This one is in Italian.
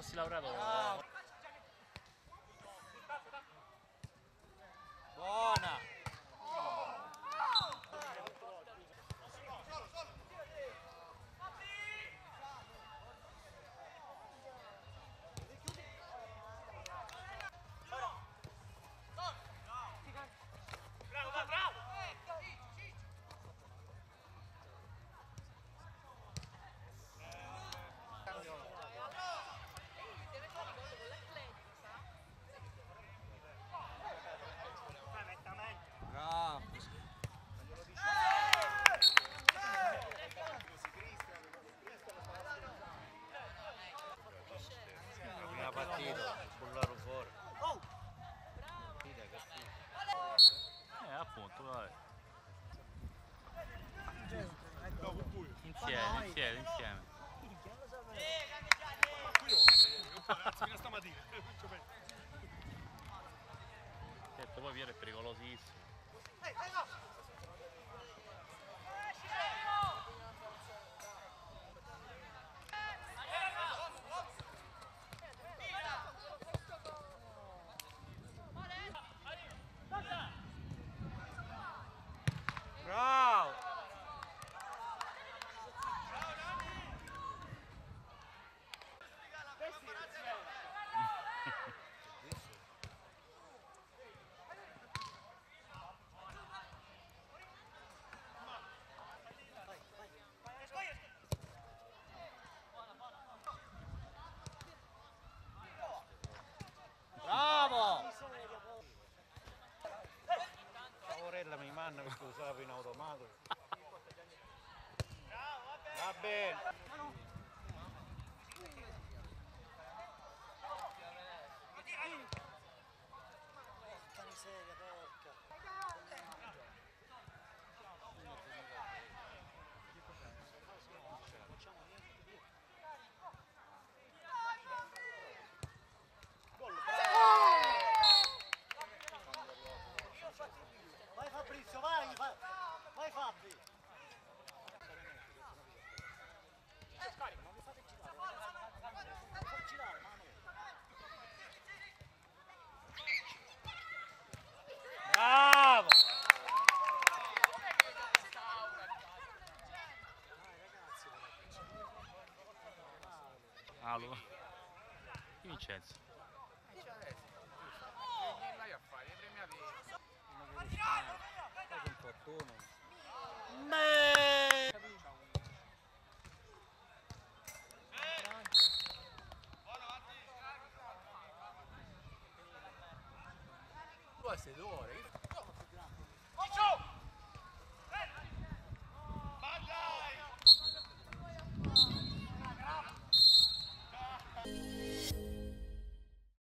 fossi laureato. Buona! Partito, bullare fuori. Appunto, vai. Insieme. Certo, poi Piero è pericolosissimo. Bravo! Bravo! Favorella mi manna perché usavo in automatico. Va bene. Vai Fabrizio, vai Fabri! Non li fate girare, non fate girare, mano! Bravo! Allora. Vincenzo. Tu sei 2 ore.